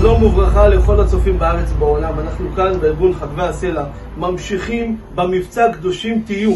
שלום וברכה לכל הצופים בארץ ובעולם. אנחנו כאן בארגון חדווי הסלע ממשיכים במבצע קדושים תהיו.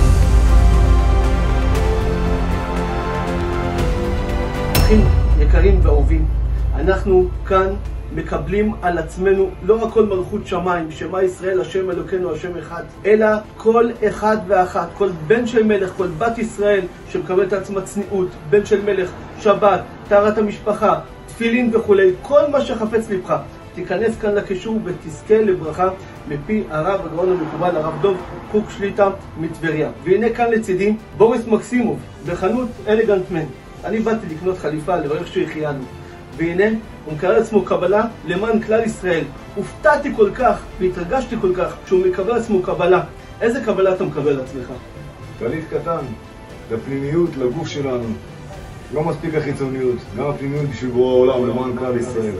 אחים יקרים ואהובים, אנחנו כאן מקבלים על עצמנו לא רק כל מלכות שמיים, שמה ישראל השם אלוקינו השם אחד, אלא כל אחד ואחת, כל בן של מלך, כל בת ישראל שמקבל את עצמה צניעות, בן של מלך, שבת, טהרת המשפחה, תפילין וכולי, כל מה שחפץ לבך, תיכנס כאן לקישור ותזכה לברכה מפי הרב הגאון המקובל, הרב דוב קוק שליטה מטבריה. והנה כאן לצידי בוריס מקסימוב בחנות אלגנט מן. אני באתי לקנות חליפה לברך שהחיינו, והנה הוא מקבל עצמו קבלה למען כלל ישראל. הופתעתי כל כך והתרגשתי כל כך שהוא מקבל עצמו קבלה. איזה קבלה אתה מקבל לעצמך? טלית קטן, לפנימיות, לגוף שלנו. לא מספיק החיצוניות, גם הפנימיות בשביל בורא העולם למען כלל ישראל.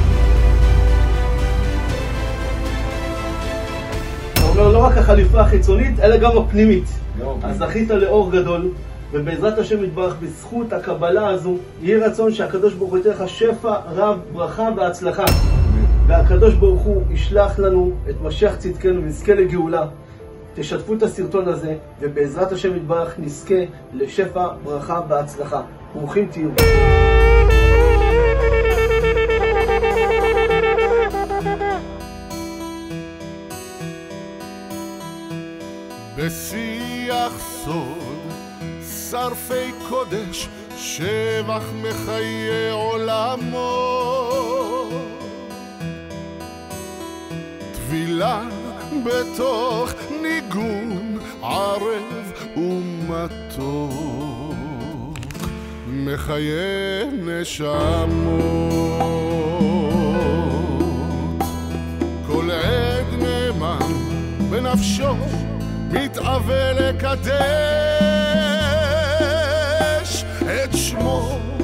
אתה אומר לא רק החליפה החיצונית אלא גם הפנימית. אז זכית לאור גדול, ובעזרת השם יתברך בזכות הקבלה הזו יהי רצון שהקדוש ברוך הוא ייתן לך שפע רב, ברכה והצלחה. והקדוש ברוך הוא ישלח לנו את משיח צדקנו ונזכה לגאולה. תשתפו את הסרטון הזה ובעזרת השם יתברך נזכה לשפע, ברכה והצלחה. ברוכים תהיו. בשיח סוד שרפי קודש שבח מחיי עולמו, טבילה בתוך ניגון ערב ומתוק מחיי נשמות. כל עד נאמן בנפשו מתאווה לקדש את שמו